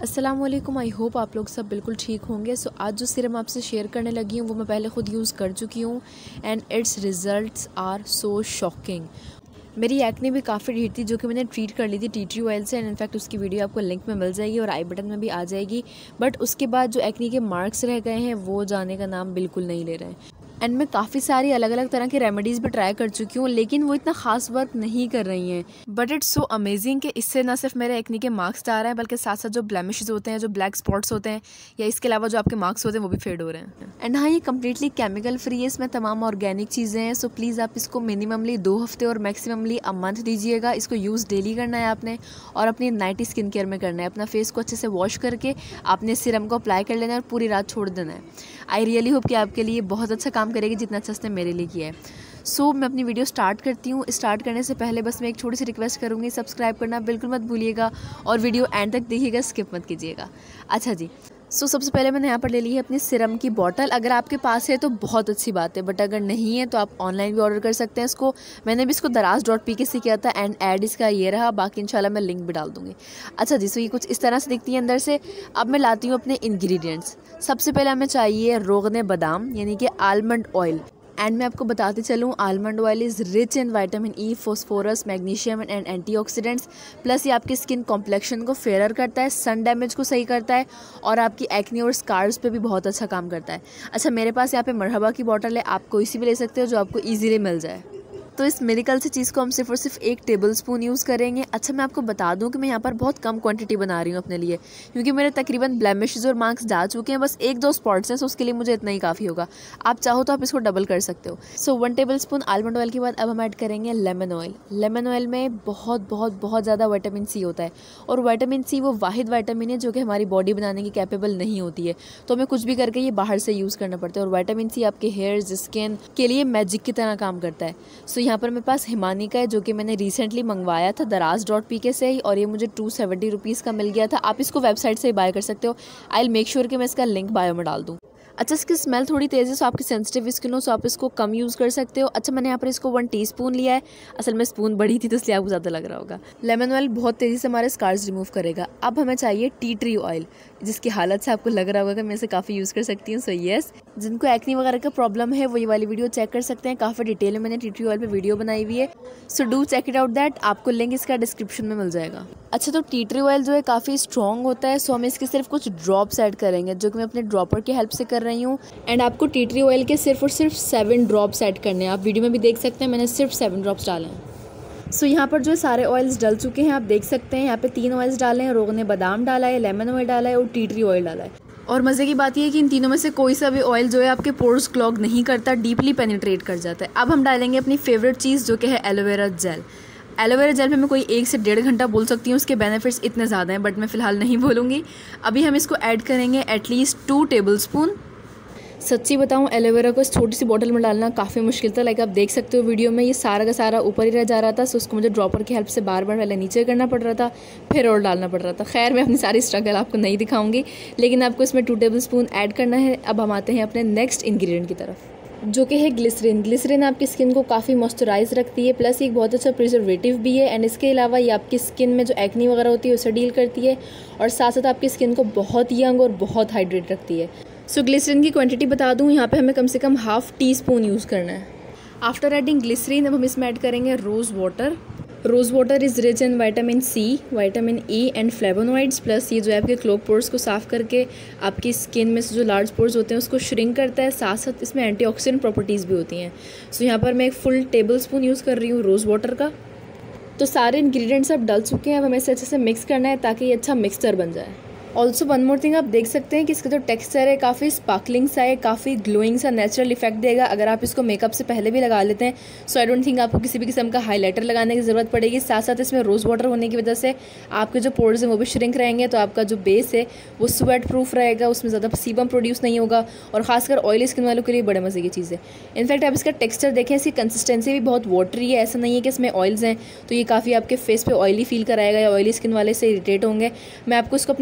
अस्सलाम वालेकुम। I hope आप लोग सब बिल्कुल ठीक होंगे। आज जो सीरम आपसे शेयर करने लगी हूँ वो मैं पहले ख़ुद यूज़ कर चुकी हूँ and it's results are so shocking. मेरी एक्ने भी काफ़ी ढीठ थी जो कि मैंने ट्रीट कर ली थी टी ट्री ऑयल से एंड इनफैक्ट उसकी वीडियो आपको लिंक में मिल जाएगी और आई बटन में भी आ जाएगी। बट उसके बाद जो एक्ने के मार्क्स रह गए हैं वो जाने का नाम बिल्कुल नहीं ले रहे हैं एंड मैं काफ़ी सारी अलग अलग तरह की रेमेडीज़ भी ट्राई कर चुकी हूँ लेकिन वो इतना खास वर्क नहीं कर रही हैं। बट इट्स सो अमेजिंग कि इससे ना सिर्फ मेरे एक्ने के मार्क्स जा रहे हैं बल्कि साथ साथ जो ब्लेमिशेस होते हैं, जो ब्लैक स्पॉट्स होते हैं या इसके अलावा जो आपके मार्क्स होते हैं वो भी फेड हो रहे हैं। एंड हाँ, ये कम्प्लीटली केमिकल फ्री है, इसमें तमाम ऑर्गेनिक चीज़ें हैं। सो प्लीज़ आप इसको मिनिममली 2 हफ्ते और मैक्सिममली अ मंथ दीजिएगा। इसको यूज़ डेली करना है आपने और अपनी नाइट स्किन केयर में करना है। अपना फेस को अच्छे से वॉश करके आपने सीरम को अप्लाई कर लेना है और पूरी रात छोड़ देना है। आई रियली होप कि आपके लिए बहुत अच्छा काम करेगी जितना अच्छा उसने मेरे लिए किया है। सो मैं अपनी वीडियो स्टार्ट करती हूँ। स्टार्ट करने से पहले बस मैं एक छोटी सी रिक्वेस्ट करूँगी, सब्सक्राइब करना बिल्कुल मत भूलिएगा और वीडियो एंड तक देखिएगा, स्किप मत कीजिएगा। अच्छा जी, सबसे पहले मैंने यहाँ पर ले ली है अपनी सिरम की बॉटल। अगर आपके पास है तो बहुत अच्छी बात है, बट अगर नहीं है तो आप ऑनलाइन भी ऑर्डर कर सकते हैं इसको। मैंने भी इसको daraz.pk से किया था एंड ऐड इसका ये रहा, बाकी इंशाल्लाह मैं लिंक भी डाल दूँगी। अच्छा जी, ये कुछ इस तरह से दिखती है अंदर से। अब मैं लाती हूँ अपने इंग्रेडिएंट्स। सबसे पहले हमें चाहिए रोगने बादाम यानी कि आलमंड ऑयल। एंड मैं आपको बताते चलूँ, almond oil is rich in vitamin E, phosphorus, magnesium and antioxidants. Plus ये आपकी स्किन कॉम्प्लेक्शन को फेयर करता है, सन डैमेज को सही करता है और आपकी एक्ने और स्कार्स पे भी बहुत अच्छा काम करता है। अच्छा, मेरे पास यहाँ पे मरहबा की बॉटल है, आप कोई सी भी ले सकते हो जो आपको ईजीली मिल जाए। तो इस मेडिकल से चीज़ को हम सिर्फ और सिर्फ 1 टेबलस्पून यूज़ करेंगे। अच्छा, मैं आपको बता दूं कि मैं यहाँ पर बहुत कम क्वांटिटी बना रही हूँ अपने लिए, क्योंकि मेरे तकरीबन ब्लेमिशेस और मार्क्स जा चुके हैं। बस 1-2 स्पॉट्स हैं, सो उसके लिए मुझे इतना ही काफ़ी होगा। आप चाहो तो आप इसको डबल कर सकते हो। 1 टेबलस्पून आलमंड ऑयल के बाद अब हम ऐड करेंगे लेमन ऑयल। लेमन ऑयल में बहुत ज़्यादा विटामिन सी होता है और विटामिन सी वो वाहिद विटामिन है जो कि हमारी बॉडी बनाने की कैपेबल नहीं होती है, तो हमें कुछ भी करके ये बाहर से यूज़ करना पड़ता है। और विटामिन सी आपके हेयर्स, स्किन के लिए मैजिक की तरह काम करता है। यहाँ पर मेरे पास हिमानी का है जो कि मैंने रिसेंटली मंगवाया था daraz.pk से ही और ये मुझे 270 रुपीज़ का मिल गया था। आप इसको वेबसाइट से ही बाय कर सकते हो। आई विल मेक श्योर कि मैं इसका लिंक बायो में डाल दूँ। अच्छा, इसकी स्मेल थोड़ी तेज़ है, सो आपकी सेंसिटिव स्किन हो सो आप इसको कम यूज़ कर सकते हो। अच्छा, मैंने यहाँ पर इसको 1 टीस्पून लिया है। असल में स्पून बड़ी थी तो इसलिए आपको ज़्यादा लग रहा होगा। लेमन ऑयल बहुत तेज़ी से हमारे स्कार्स रिमूव करेगा। अब हमें चाहिए टी ट्री ऑयल, जिसकी हालत से आपको लग रहा होगा कि मैं इसे काफ़ी यूज़ कर सकती हूँ। सो येस, जिनको एक्ने वगैरह का प्रॉब्लम है वो ये वाली वीडियो चेक कर सकते हैं। काफ़ी डिटेल में मैंने टी ट्री ऑयल पर वीडियो बनाई हुई है, so do check it out that. आपको लिंक इसका डिस्क्रिप्शन में मिल जाएगा। अच्छा, तो टी ट्री ऑयल जो है काफ़ी स्ट्रॉन्ग होता है, सो हम इसके सिर्फ कुछ ड्रॉप्स ऐड करेंगे जो कि मैं अपने ड्रॉपर की हेल्प से कर रही हूँ। एंड आपको टी ट्री ऑयल के सिर्फ और सिर्फ 7 ड्रॉप्स ऐड करने हैं। आप वीडियो में भी देख सकते हैं, मैंने सिर्फ 7 ड्रॉप्स डाले हैं। यहाँ पर जो सारे ऑयल्स डल चुके हैं, आप देख सकते हैं। यहाँ पे 3 ऑयल्स डाले हैं, रोगने बादाम डाला है, लेमन ऑयल डाला है और टी ट्री ऑयल डाला है। और मज़े की बात यह है कि इन तीनों में से कोई सा भी ऑयल जो है आपके पोर्स क्लॉग नहीं करता, डीपली पेनिट्रेट कर जाता है। अब हम डालेंगे अपनी फेवरेट चीज़ जो कि है एलोवेरा जेल। एलोवेरा जेल पे मैं कोई 1 से 1.5 घंटा बोल सकती हूँ, उसके बेनिफिट्स इतने ज़्यादा हैं, बट मैं फ़िलहाल नहीं बोलूँगी। अभी हम इसको ऐड करेंगे एटलीस्ट 2 टेबलस्पून। सच्ची बताऊं, एलोवेरा को इस छोटी सी बोतल में डालना काफ़ी मुश्किल था। लाइक आप देख सकते हो वीडियो में, ये सारा का सारा ऊपर ही रह जा रहा था, सो उसको मुझे ड्रॉपर की हेल्प से बार बार पहले नीचे करना पड़ रहा था, फिर और डालना पड़ रहा था। खैर, मैं अपनी सारी स्ट्रगल आपको नहीं दिखाऊंगी, लेकिन आपको इसमें 2 टेबलस्पून ऐड करना है। अब हम आते हैं अपने नेक्स्ट इंग्रेडिएंट की तरफ, जो कि है ग्लिसरीन। ग्लिसरीन आपकी स्किन को काफ़ी मॉइस्चराइज रखती है, प्लस एक बहुत अच्छा प्रिजर्वेटिव भी है। एंड इसके अलावा ये आपकी स्किन में जो एक्नी वगैरह होती है उसे डील करती है और साथ साथ आपकी स्किन को बहुत यंग और बहुत हाइड्रेट रखती है। ग्लिसरीन की क्वांटिटी बता दूं, यहाँ पे हमें कम से कम ½ टीस्पून यूज़ करना है। आफ्टर एडिंग ग्लिसरीन अब हम इसमें ऐड करेंगे rose water. Rose water is rich in vitamin C, vitamin E and flavonoids. Plus ये जो है आपके क्लोग पोर्स को साफ़ करके आपकी स्किन में से जो लार्ज पोर्स होते हैं उसको श्रिंक करता है। साथ साथ इसमें एंटीऑक्सीडेंट प्रॉपर्टीज़ भी होती हैं। यहाँ पर मैं एक फुल टेबलस्पून यूज़ कर रही हूँ रोज़ वाटर का। तो सारे इंग्रेडिएंट्स अब डल चुके हैं, अब हमें इसे अच्छे से मिक्स करना है ताकि ये अच्छा मिक्सचर बन जाए। ऑल्सो वन मोर थिंग, आप देख सकते हैं कि इसका जो टेक्सचर है काफ़ी स्पार्कलिंग सा है, काफ़ी ग्लोइंग सा नेचुरल इफेक्ट देगा अगर आप इसको मेकअप से पहले भी लगा लेते हैं। सो आई डोंट थिंक आपको किसी भी किस्म का हाइलाइटर लगाने की ज़रूरत पड़ेगी। साथ साथ इसमें रोज़ वाटर होने की वजह से आपके जो पोर्स हैं वो भी श्रिंक रहेंगे, तो आपका जो बेस है वो स्वेट प्रूफ रहेगा, उसमें ज़्यादा सीबम प्रोड्यूस नहीं होगा और खासकर ऑयली स्किन वालों के लिए बड़े मज़े की चीज़ है। इनफैक्ट आप इसका टेक्सचर देखें, इसकी कंसिस्टेंसी भी बहुत वाटरी है। ऐसा नहीं है कि इसमें ऑयल्स हैं तो ये काफ़ी आपके फेस पे ऑयली फील कराएगा या ऑयली स्किन वाले से इरिटेट होंगे। मैं आपको इसको अपने हैंड पे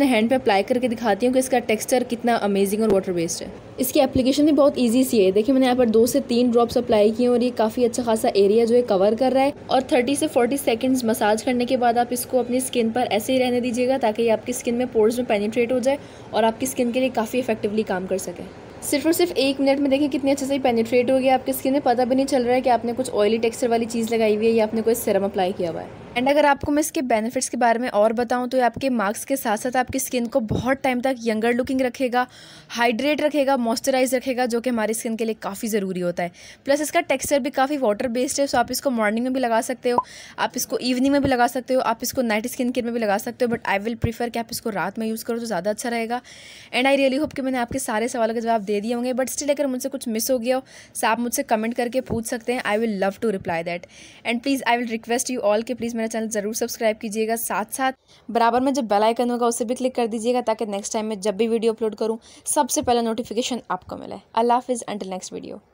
अप्लाई करके दिखाती हूँ कि इसका टेक्सचर कितना अमेजिंग और वाटर बेस्ड है। इसकी एप्लीकेशन भी बहुत ईजी सी है। देखिए मैंने यहाँ पर 2 से 3 ड्रॉप्स अप्लाई किए और ये काफ़ी अच्छा खासा एरिया जो है कवर कर रहा है। और 30 से 40 सेकंड्स मसाज करने के बाद आप इसको अपनी स्किन पर ऐसे ही रहने दीजिएगा ताकि आपकी स्किन में पोर्स में पेनिट्रेट हो जाए और आपकी स्किन के लिए काफ़ी इफेक्टिवली काम कर सके। सिर्फ और सिर्फ 1 मिनट में देखिए कितने अच्छे से पेनिट्रेट हो गया आपकी स्किन में। पता भी नहीं चल रहा है कि आपने कुछ ऑयली टेक्सचर वाली चीज़ लगाई हुई है या आपने कोई सीरम अप्लाई किया हुआ है। एंड अगर आपको मैं इसके बेनिफिट्स के बारे में और बताऊं तो ये आपके मार्क्स के साथ साथ आपकी स्किन को बहुत टाइम तक यंगर लुकिंग रखेगा, हाइड्रेट रखेगा, मॉइस्चराइज रखेगा, जो कि हमारी स्किन के लिए काफ़ी ज़रूरी होता है। प्लस इसका टेक्सचर भी काफ़ी वाटर बेस्ड है, सो आप इसको मॉर्निंग में भी लगा सकते हो, आप इसको इवनिंग में भी लगा सकते हो, आप इसको नाइट स्किन केयर में भी लगा सकते हो। बट आई विल प्रीफर कि आप इसको रात में यूज़ करो तो ज़्यादा अच्छा रहेगा। एंड आई रियली होप कि मैंने आपके सारे सवालों के जवाब दे दिए होंगे। बट स्टिल अगर मुझसे कुछ मिस हो गया हो तो आप मुझसे कमेंट करके पूछ सकते हैं। I will love to reply that. And please I will request you all कि प्लीज़ मेरा चैनल ज़रूर सब्सक्राइब कीजिएगा, साथ साथ बराबर में जो बेल आइकन होगा उसे भी क्लिक कर दीजिएगा ताकि नेक्स्ट टाइम मैं जब भी वीडियो अपलोड करूँ सबसे पहले नोटिफिकेशन आपको मिले। अल्लाह हाफिज़, अंटिल नेक्स्ट वीडियो।